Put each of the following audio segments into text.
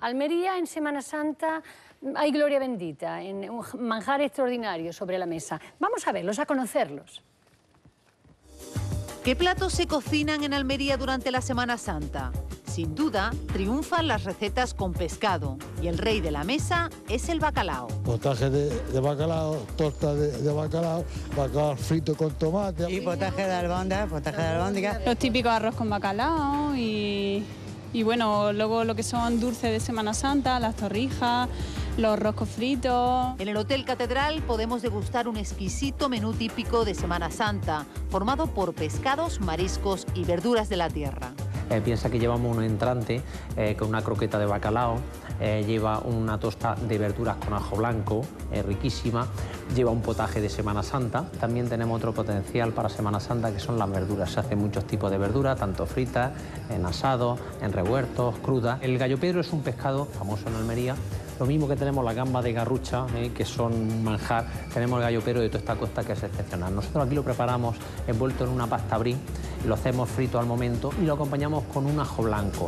Almería en Semana Santa hay gloria bendita, en un manjar extraordinario sobre la mesa. Vamos a verlos, a conocerlos. ¿Qué platos se cocinan en Almería durante la Semana Santa? Sin duda, triunfan las recetas con pescado y el rey de la mesa es el bacalao. Potaje de bacalao, torta de bacalao, bacalao frito con tomate. Y potaje de albóndiga. Los típicos arroz con bacalao y bueno, luego lo que son dulces de Semana Santa, las torrijas, los roscos fritos. En el Hotel Catedral podemos degustar un exquisito menú típico de Semana Santa, formado por pescados, mariscos y verduras de la tierra. Piensa que llevamos un entrante con una croqueta de bacalao, lleva una tosta de verduras con ajo blanco, riquísima, lleva un potaje de Semana Santa. También tenemos otro potencial para Semana Santa que son las verduras. Se hacen muchos tipos de verduras, tanto fritas, en asados, en revueltos, crudas. El gallo Pedro es un pescado famoso en Almería. Lo mismo que tenemos las gambas de Garrucha, que son manjar, tenemos el gallo Pedro de toda esta costa que es excepcional. Nosotros aquí lo preparamos envuelto en una pasta brie, lo hacemos frito al momento y lo acompañamos con un ajo blanco.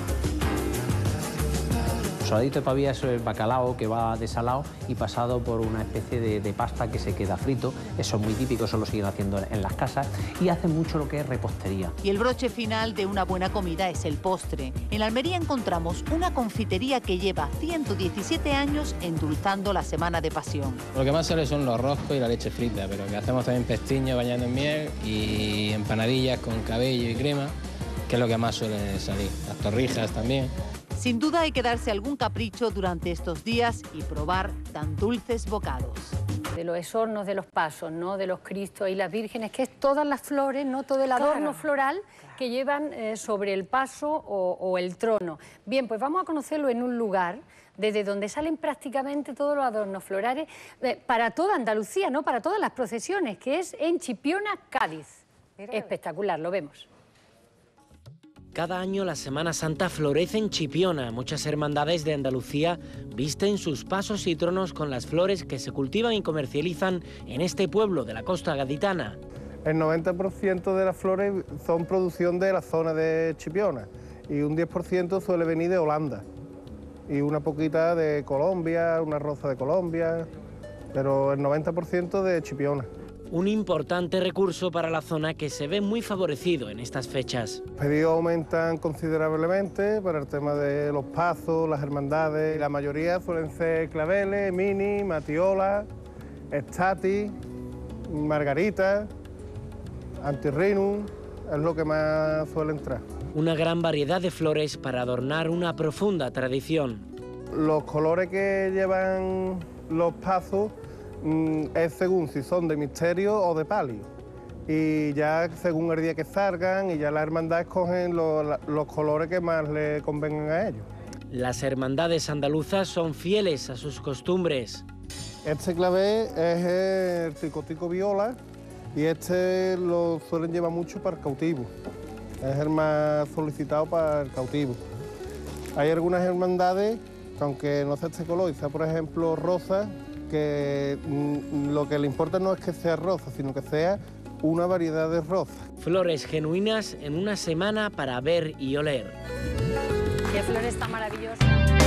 Soladito de pavía es el bacalao que va desalado y pasado por una especie de pasta que se queda frito. Eso es muy típico, eso lo siguen haciendo en las casas y hacen mucho lo que es repostería. Y el broche final de una buena comida es el postre. En Almería encontramos una confitería que lleva 117 años endulzando la Semana de Pasión. Lo que más sale son los roscos y la leche frita, pero que hacemos también pestiños bañados en miel y empanadillas con cabello y crema, que es lo que más suele salir. Las torrijas también. Sin duda hay que darse algún capricho durante estos días y probar tan dulces bocados. De los esornos de los pasos, ¿no? De los Cristos y las vírgenes, que es todas las flores, ¿no? Todo el adorno floral que llevan sobre el paso o el trono. Bien, pues vamos a conocerlo en un lugar desde donde salen prácticamente todos los adornos florales para toda Andalucía, ¿no? Para todas las procesiones, que es en Chipiona, Cádiz. Espectacular, lo vemos. Cada año la Semana Santa florece en Chipiona. Muchas hermandades de Andalucía visten sus pasos y tronos con las flores que se cultivan y comercializan en este pueblo de la costa gaditana. El 90% de las flores son producción de la zona de Chipiona y un 10% suele venir de Holanda y una poquita de Colombia, una rosa de Colombia, pero el 90% de Chipiona. Un importante recurso para la zona que se ve muy favorecido en estas fechas. Los pedidos aumentan considerablemente para el tema de los pasos, las hermandades. La mayoría suelen ser claveles, mini, matiola, estati, margarita, antirrinum, es lo que más suele entrar. Una gran variedad de flores para adornar una profunda tradición. Los colores que llevan los pasos es según si son de misterio o de palio. Y ya según el día que salgan y ya las hermandades escogen los colores que más le convengan a ellos. Las hermandades andaluzas son fieles a sus costumbres. Este clavé es el tricotico viola y este lo suelen llevar mucho para el cautivo. Es el más solicitado para el cautivo. Hay algunas hermandades que aunque no sea este color y sea por ejemplo rosa, que lo que le importa no es que sea rosa, sino que sea una variedad de rosa. Flores genuinas en una semana para ver y oler. ¡Qué flores tan maravillosas!